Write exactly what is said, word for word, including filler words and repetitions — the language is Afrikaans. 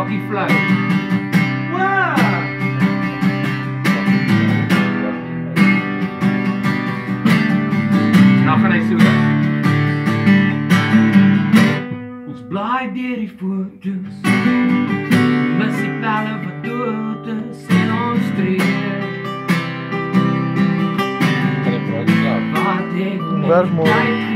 bakkie fluit. Wow! Nou gaan hy so. Ons blaai deur die foto's, mis die pelle wat dood is in ons streek. Wat ek Werk môre.